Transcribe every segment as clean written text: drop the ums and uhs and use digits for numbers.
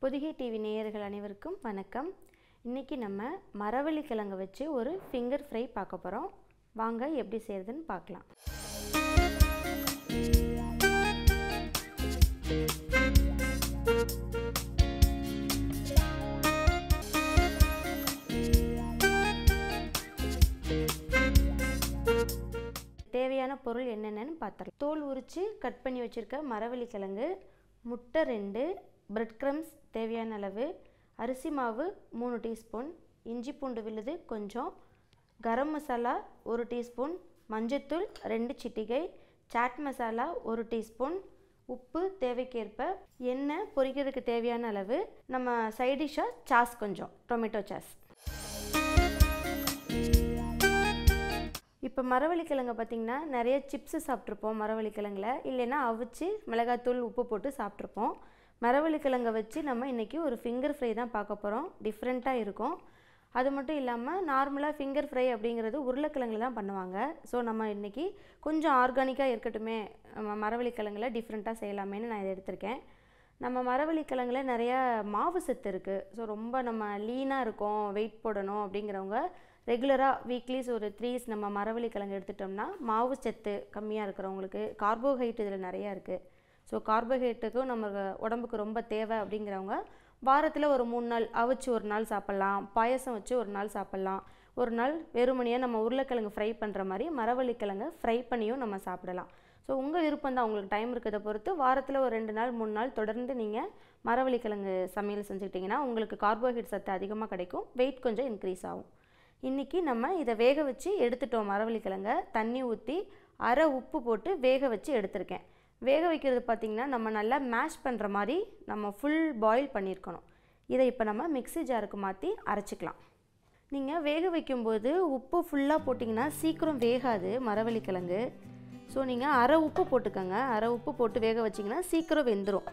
Pothigai TV நேயர்கள் அனைவருக்கும் வணக்கம். இன்னைக்கு நம்ம மரவள்ளி கிழங்கு வச்சு ஒரு ஃபிங்கர் ஃப்ரை பார்க்க போகிறோம். வாங்க எப்படி செய்யறதுன்னு பார்க்கலாம். தேவையான பொருள் என்னென்னு பார்த்துடலாம். தோல் உரித்து கட் பண்ணி வச்சுருக்க மரவள்ளி கிழங்கு, முட்டை 2, பிரெட் க்ரம்ஸ் தேவையான அளவு, அரிசி மாவு 3 டீஸ்பூன், இஞ்சி பூண்டு விழுது கொஞ்சம், கரம் மசாலா 1 டீஸ்பூன், மஞ்சத்தூள் 2 சிட்டிகை, சாட் மசாலா 1 டீஸ்பூன், உப்பு தேவைக்கேற்ப, எண்ணெய் பொரிக்கிறதுக்கு தேவையான அளவு, நம்ம சைடிஷாக சாஸ் கொஞ்சம், டொமேட்டோ சாஸ். இப்போ மரவள்ளி கிழங்கு பார்த்திங்கன்னா நிறைய சிப்ஸு சாப்பிட்ருப்போம் மரவள்ளி கிழங்குல, இல்லைன்னா அவிச்சு மிளகாத்தூள் உப்பு போட்டு சாப்பிட்ருப்போம். மரவள்ளி கிழங்கை வச்சு நம்ம இன்றைக்கி ஒரு ஃபிங்கர் ஃப்ரை தான் பார்க்க போகிறோம். டிஃப்ரெண்ட்டாக இருக்கும். அது மட்டும் இல்லாமல் நார்மலாக ஃபிங்கர் ஃப்ரை அப்படிங்கிறது உருளைக்கிழங்குல தான் பண்ணுவாங்க. ஸோ நம்ம இன்றைக்கி கொஞ்சம் ஆர்கானிக்காக இருக்கட்டுமே, நம்ம மரவள்ளி கிழங்குல டிஃப்ரெண்ட்டாக செய்யலாமேன்னு நான் இதை எடுத்திருக்கேன். நம்ம மரவள்ளி கிழங்குல நிறையா மாவு சத்து இருக்குது. ஸோ ரொம்ப நம்ம லீனாக இருக்கோம், வெயிட் போடணும் அப்படிங்கிறவங்க ரெகுலராக வீக்லிஸ் ஒரு 3 நம்ம மரவள்ளி கிழங்கு எடுத்துட்டோம்னா மாவு சத்து கம்மியாக இருக்கிறவங்களுக்கு, கார்போஹைட்ரேட் இதில் நிறையா இருக்குது. ஸோ கார்போஹைட்ரேட்டுக்கும் நம்ம உடம்புக்கு ரொம்ப தேவை அப்படிங்கிறவங்க வாரத்தில் ஒரு 3 நாள் அவிச்சு ஒரு நாள் சாப்பிட்லாம், பாயசம் வச்சு ஒரு நாள் சாப்பிட்லாம், ஒரு நாள் வெறுமனையாக நம்ம உருளைக்கிழங்கு ஃப்ரை பண்ணுற மாதிரி மரவள்ளி கிழங்கு ஃப்ரை பண்ணியும் நம்ம சாப்பிடலாம். ஸோ உங்கள் விருப்பம் தான், உங்களுக்கு டைம் இருக்கிறத பொறுத்து வாரத்தில் ஒரு 2 நாள் 3 நாள் தொடர்ந்து நீங்கள் மரவள்ளி கிழங்கு சமையல் செஞ்சுக்கிட்டிங்கன்னா உங்களுக்கு கார்போஹைட்ரேட் சத்து அதிகமாக கிடைக்கும், வெயிட் கொஞ்சம் இன்க்ரீஸ் ஆகும். இன்றைக்கி நம்ம இதை வேக வச்சு எடுத்துட்டோம். மரவள்ளி கிழங்கை தண்ணி ஊற்றி அரை உப்பு போட்டு வேக வச்சு எடுத்திருக்கேன். வேக வைக்கிறது பார்த்திங்கன்னா நம்ம நல்லா மேஷ் பண்ணுற மாதிரி நம்ம ஃபுல் பாயில் பண்ணியிருக்கணும். இதை இப்போ நம்ம மிக்ஸி ஜாருக்கு மாற்றி அரைச்சிக்கலாம். நீங்கள் வேக வைக்கும்போது உப்பு ஃபுல்லாக போட்டிங்கன்னா சீக்கிரம் வேகாது மரவள்ளி கிழங்கு. ஸோ நீங்கள் அரை உப்பு போட்டுக்கோங்க. அரை உப்பு போட்டு வேக வச்சிங்கன்னா சீக்கிரம் வெந்துடும்.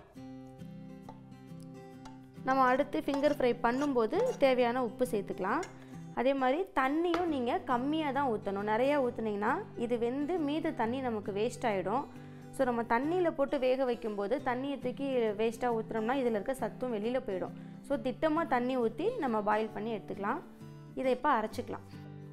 நம்ம அடுத்து ஃபிங்கர் ஃப்ரை பண்ணும்போது தேவையான உப்பு சேர்த்துக்கலாம். அதே மாதிரி தண்ணியும் நீங்கள் கம்மியாக தான் ஊற்றணும். நிறையா ஊற்றுனீங்கன்னா இது வெந்து மீது தண்ணி நமக்கு வேஸ்ட் ஆகிடும். ஸோ நம்ம தண்ணியில் போட்டு வேக வைக்கும்போது தண்ணியை தூக்கி வேஸ்ட்டாக ஊற்றுனோம்னா இதில் இருக்க சத்தும் வெளியில் போயிடும். ஸோ திட்டமாக தண்ணி ஊற்றி நம்ம பாயில் பண்ணி எடுத்துக்கலாம். இதை இப்போ அரைச்சிக்கலாம்.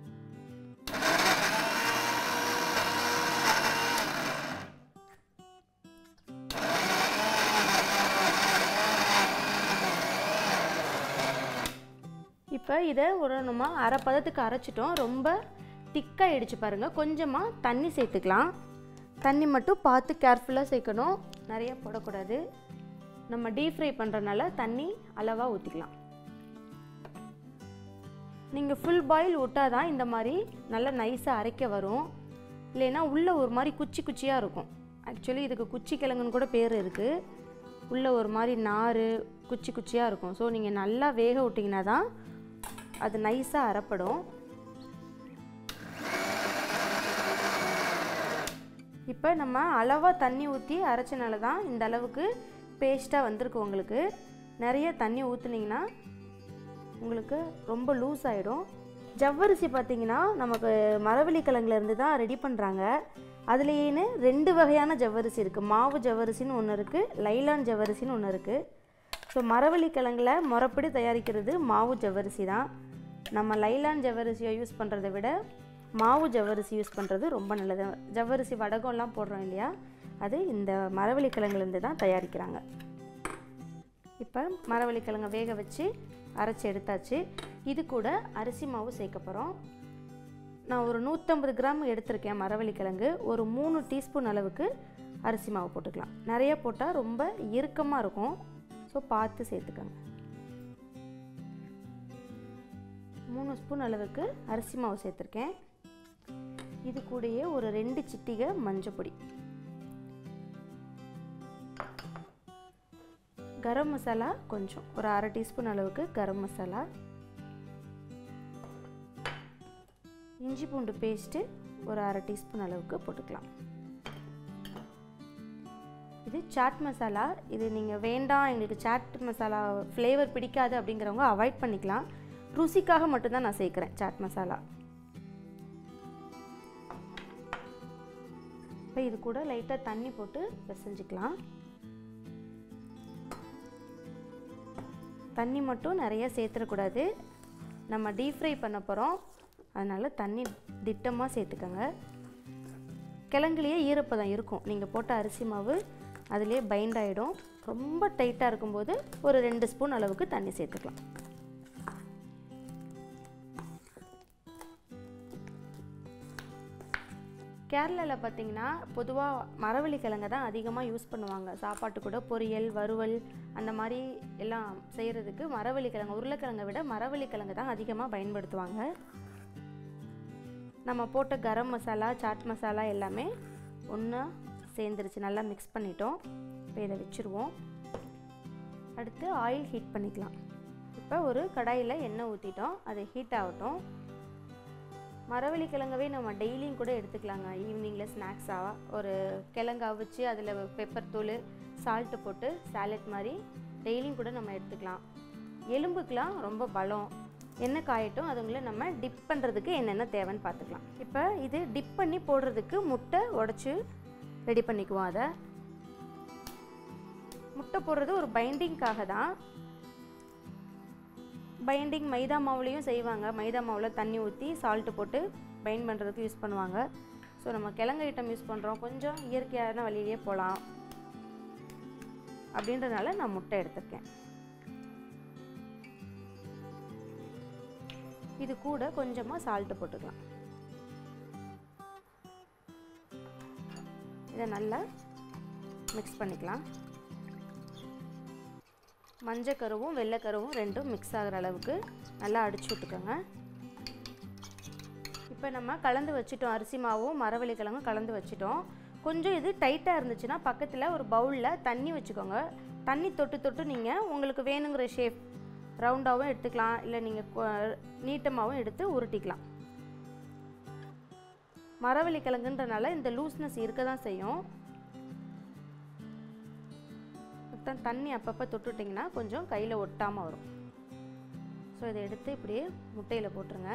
இப்போ இதை நம்ம அரை பதத்துக்கு அரைச்சிட்டோம். ரொம்ப திக்காகிடுச்சு பாருங்கள். கொஞ்சமாக தண்ணி சேர்த்துக்கலாம். தண்ணி மட்டும் பார்த்து கேர்ஃபுல்லாக சேர்க்கணும், நிறைய போடக்கூடாது. நம்ம டீப் ஃப்ரை பண்ணுறதுனால தண்ணி அளவாக ஊற்றிக்கலாம். நீங்கள் ஃபுல் பாயில் விட்டால் தான் இந்த மாதிரி நல்லா நைஸாக அரைக்க வரும். இல்லைன்னா உள்ளே ஒரு மாதிரி குச்சி குச்சியாக இருக்கும். ஆக்சுவலி இதுக்கு குச்சி கிழங்குன்னு கூட பேர் இருக்குது. உள்ளே ஒரு மாதிரி நார் குச்சி குச்சியாக இருக்கும். ஸோ நீங்கள் நல்லா வேக விட்டிங்கன்னா தான் அது நைஸாக அரைப்படும். இப்போ நம்ம அளவாக தண்ணி ஊற்றி அரைச்சனால தான் இந்த அளவுக்கு பேஸ்ட்டாக வந்திருக்கு. உங்களுக்கு நிறைய தண்ணி ஊற்றுனீங்கன்னா உங்களுக்கு ரொம்ப லூஸ் ஆகிடும். ஜவ்வரிசி பார்த்திங்கன்னா நமக்கு மரவள்ளி கிழங்குலேருந்து தான் ரெடி பண்ணுறாங்க. அதுலேயே 2 வகையான ஜவ்வரிசி இருக்குது. மாவு ஜவ்வரிசின்னு ஒன்று இருக்குது, லைலான் ஜவ்வரிசின்னு ஒன்று இருக்குது. ஸோ மரவள்ளி கிழங்குல முறைப்படி தயாரிக்கிறது மாவு ஜவ்வரிசி தான். நம்ம லைலான் ஜவ்வரிசியை யூஸ் பண்ணுறதை விட மாவு ஜவ்வரிசி யூஸ் பண்ணுறது ரொம்ப நல்லது. ஜவ்வரிசி வடகம்லாம் போடுறோம் இல்லையா, அது இந்த மரவள்ளி கிழங்குலேருந்து தான் தயாரிக்கிறாங்க. இப்போ மரவள்ளி கிழங்கை வேக வச்சு அரைச்சி எடுத்தாச்சு. இது கூட அரிசி மாவு சேர்க்க போகிறோம். நான் ஒரு 150 கிராம் எடுத்திருக்கேன் மரவள்ளி கிழங்கு. ஒரு 3 டீஸ்பூன் அளவுக்கு அரிசி மாவு போட்டுக்கலாம். நிறைய போட்டால் ரொம்ப இறுக்கமாக இருக்கும். ஸோ பார்த்து சேர்த்துக்கோங்க. 3 ஸ்பூன் அளவுக்கு அரிசி மாவு சேர்த்துருக்கேன். இது கூடயே ஒரு 2 சிட்டிகை மஞ்சள் பொடி, கரம் மசாலா கொஞ்சம், ஒரு அரை டீஸ்பூன் அளவுக்கு கரம் மசாலா, இஞ்சி பூண்டு பேஸ்ட்டு ஒரு அரை டீஸ்பூன் அளவுக்கு போட்டுக்கலாம். இது சாட் மசாலா. இது நீங்கள் வேண்டாம் எங்களுக்கு சாட் மசாலா ஃப்ளேவர் பிடிக்காது அப்படிங்கிறவங்க அவாய்ட் பண்ணிக்கலாம். ருசிக்காக மட்டும்தான் நான் சேர்க்குறேன் சாட் மசாலா. இப்போ இது கூட லைட்டாக தண்ணி போட்டு பிசைஞ்சிக்கலாம். தண்ணி மட்டும் நிறைய சேர்த்துடக்கூடாது, நம்ம டீப் ஃப்ரை பண்ண போகிறோம், அதனால் தண்ணி திட்டமாக சேர்த்துக்கோங்க. கிழங்குலேயே ஈரப்பதம் இருக்கும், நீங்கள் போட்ட அரிசி மாவு அதிலே பைண்ட் ஆகிடும். ரொம்ப டைட்டாக இருக்கும்போது ஒரு 2 ஸ்பூன் அளவுக்கு தண்ணி சேர்த்துக்கலாம். கேரளாவில் பார்த்திங்கன்னா பொதுவாக மரவள்ளி கிழங்கு தான் அதிகமாக யூஸ் பண்ணுவாங்க. சாப்பாட்டு கூட பொரியல், வறுவல் அந்த மாதிரி எல்லாம் செய்கிறதுக்கு மரவள்ளி கிழங்கு, உருளைக்கிழங்கை விட மரவள்ளி கிழங்கு தான் அதிகமாக பயன்படுத்துவாங்க. நம்ம போட்ட கரம் மசாலா, சாட் மசாலா எல்லாமே ஒன்றா சேர்ந்துருச்சு, நல்லா மிக்ஸ் பண்ணிட்டோம். இப்போ இதை வச்சுருவோம். அடுத்து ஆயில் ஹீட் பண்ணிக்கலாம். இப்போ ஒரு கடாயில் எண்ணெய் ஊற்றிட்டோம், அது ஹீட் ஆகட்டும். மரவள்ளி கிழங்கவே நம்ம டெய்லியும் கூட எடுத்துக்கலாங்க. ஈவினிங்கில் ஸ்நாக்ஸாக ஒரு கிழங்கு அவிச்சு அதில் பெப்பர் தூள், சால்ட்டு போட்டு சாலட் மாதிரி டெய்லியும் கூட நம்ம எடுத்துக்கலாம். எலும்புக்கெலாம் ரொம்ப பலம். எண்ணெய் காயட்டும், அதுங்களை நம்ம டிப் பண்ணுறதுக்கு என்னென்ன தேவைன்னு பார்த்துக்கலாம். இப்போ இது டிப் பண்ணி போடுறதுக்கு முட்டை உடச்சி ரெடி பண்ணிக்குவோம். அதை முட்டை போடுறது ஒரு பைண்டிங்காக தான். பைண்டிங் மைதா மாவுலேயும் செய்வாங்க. மைதா மாவில் தண்ணி ஊற்றி சால்ட்டு போட்டு பைண்ட் பண்ணுறதுக்கு யூஸ் பண்ணுவாங்க. ஸோ நம்ம கிழங்கு ஐட்டம் யூஸ் பண்ணுறோம், கொஞ்சம் இயற்கையான வழியிலே போகலாம் அப்படின்றதுனால நான் முட்டை எடுத்துருக்கேன். இது கூட கொஞ்சமாக சால்ட்டு போட்டுக்கலாம். இதை நல்லா மிக்ஸ் பண்ணிக்கலாம். மஞ்சள் கருவும் வெள்ளைக்கருவும் ரெண்டும் மிக்ஸ் ஆகிற அளவுக்கு நல்லா அடிச்சு விட்டுக்கோங்க. இப்போ நம்ம கலந்து வச்சுட்டோம், அரிசி மாவும் மரவள்ளி கிழங்கும் கலந்து வச்சுட்டோம். கொஞ்சம் இது டைட்டாக இருந்துச்சுன்னா பக்கத்தில் ஒரு பவுலில் தண்ணி வச்சுக்கோங்க. தண்ணி தொட்டு தொட்டு நீங்கள் உங்களுக்கு வேணுங்கிற ஷேப் ரவுண்டாகவும் எடுத்துக்கலாம், இல்லை நீங்கள் நீட்டமாகவும் எடுத்து உருட்டிக்கலாம். மரவள்ளி கிழங்குன்றனால இந்த லூஸ்னஸ் இருக்க தான் செய்யும். தண்ணி அப்பப்போ தொட்டுட்டிங்கன்னா கொஞ்சம் கையில் ஒட்டாமல் வரும். ஸோ இதை எடுத்து இப்படியே முட்டையில் போட்டுருங்க.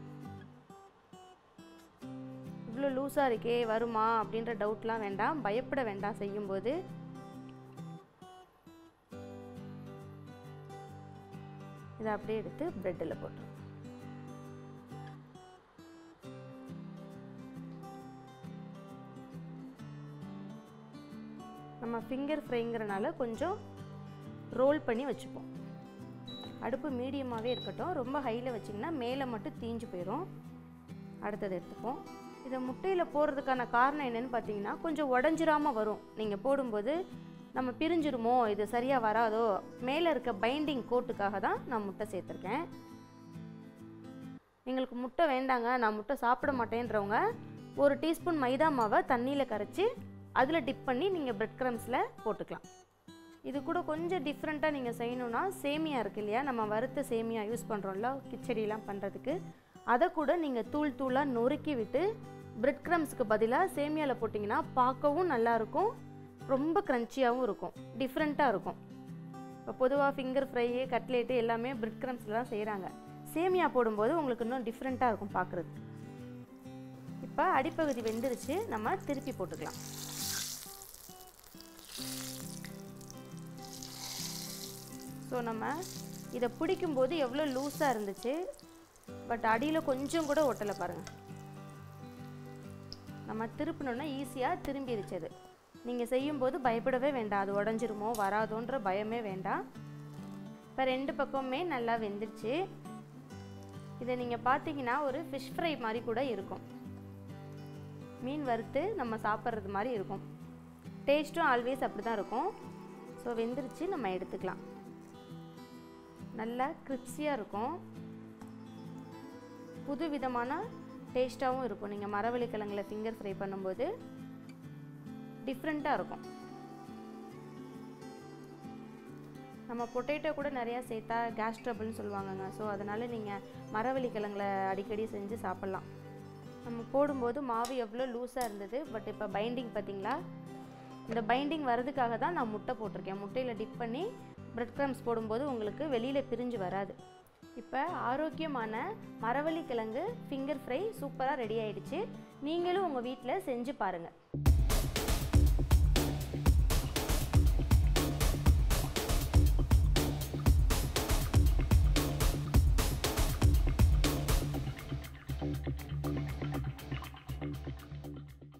இவ்வளோ லூஸாக இருக்கே வருமா அப்படின்ற டவுட்லாம் வேண்டாம், பயப்பட வேண்டாம். செய்யும்போது இதை அப்படியே எடுத்து ப்ரெட்டில் போட்டுருங்க. நம்ம ஃபிங்கர் ஃப்ரைங்கிறனால கொஞ்சம் ரோல் பண்ணி வச்சுப்போம். அடுப்பு மீடியமாகவே இருக்கட்டும், ரொம்ப ஹையில் வச்சிங்கன்னா மேலே மட்டும் தீஞ்சு போயிடும். அடுத்தது எடுத்துப்போம். இதை முட்டையில் போடுறதுக்கான காரணம் என்னென்னு பார்த்தீங்கன்னா, கொஞ்சம் உடஞ்சிராமல் வரும். நீங்கள் போடும்போது நம்ம பிரிஞ்சிருமோ, இது சரியாக வராதோ, மேலே இருக்க பைண்டிங் கோட்டுக்காக தான் நான் முட்டை சேர்த்துருக்கேன். எங்களுக்கு முட்டை வேண்டாங்க, நான் முட்டை சாப்பிட மாட்டேன்றவங்க 1 டீஸ்பூன் மைதா மாவை தண்ணியில் கரைச்சி அதில் டிப் பண்ணி நீங்கள் பிரெட் க்ரம்ஸில் போட்டுக்கலாம். இது கூட கொஞ்சம் டிஃப்ரெண்ட்டாக நீங்கள் செய்யணுன்னா சேமியா இருக்குது இல்லையா, நம்ம வறுத்த சேமியா யூஸ் பண்ணுறோம்ல கிச்சடிலாம் பண்ணுறதுக்கு, அதை கூட நீங்கள் தூள் தூளாக நொறுக்கி விட்டு பிரெட் க்ரம்ஸுக்கு பதிலாக சேமியாவில் போட்டிங்கன்னா பார்க்கவும் நல்லாயிருக்கும், ரொம்ப க்ரன்ச்சியாகவும் இருக்கும், டிஃப்ரெண்ட்டாக இருக்கும். இப்போ பொதுவாக ஃபிங்கர் ஃப்ரை, கட்லேட்டு எல்லாமே பிரெட் க்ரம்ஸில் தான் செய்கிறாங்க. சேமியா போடும்போது உங்களுக்கு இன்னும் டிஃப்ரெண்ட்டாக இருக்கும் பார்க்குறது. இப்போ அடிப்பகுதி வெந்துருச்சு, நம்ம திருப்பி போட்டுக்கலாம். ஸோ நம்ம இதை பிடிக்கும்போது எவ்வளோ லூஸாக இருந்துச்சு, பட் அடியில் கொஞ்சம் கூட ஒட்டலை பாருங்கள். நம்ம திருப்பினோன்னா ஈஸியாக திரும்பிடுச்சு. அது நீங்கள் செய்யும்போது பயப்படவே வேண்டாம், அது உடஞ்சிருமோ வராதோன்ற பயமே வேண்டாம். இப்போ 2 பக்கமுமே நல்லா வெந்துருச்சு. இதை நீங்கள் பார்த்தீங்கன்னா ஒரு ஃபிஷ் ஃப்ரை மாதிரி கூட இருக்கும், மீன் வறுத்து நம்ம சாப்பிட்றது மாதிரி இருக்கும். டேஸ்ட்டும் ஆல்வேஸ் அப்படி தான் இருக்கும். ஸோ வெந்துருச்சு, நம்ம எடுத்துக்கலாம். நல்லா கிரிப்ஸியாக இருக்கும், புது விதமான டேஸ்ட்டாகவும் இருக்கும். நீங்கள் மரவள்ளி கிழங்குல ஃபிங்கர் ஃப்ரை பண்ணும்போது டிஃப்ரெண்ட்டாக இருக்கும். நம்ம பொட்டேட்டோ கூட நிறையா சேர்த்தா கேஸ் ட்ரபிள்னு சொல்லுவாங்கங்க. ஸோ அதனால் நீங்கள் மரவள்ளி கிழங்குல அடிக்கடி செஞ்சு சாப்பிட்லாம். நம்ம போடும்போது மாவு எவ்வளோ லூஸாக இருந்தது, பட் இப்போ பைண்டிங் பார்த்திங்களா, இந்த பைண்டிங் வரதுக்காக தான் நான் முட்டை போட்டிருக்கேன். முட்டையில் டிப் பண்ணி பிரெட் க்ரம்ஸ் போடும்போது உங்களுக்கு வெளியில் பிரிஞ்சு வராது. இப்போ ஆரோக்கியமான மரவள்ளி கிழங்கு ஃபிங்கர் ஃப்ரை சூப்பராக ரெடி ஆகிடுச்சு. நீங்களும் உங்கள் வீட்டில் செஞ்சு பாருங்கள்.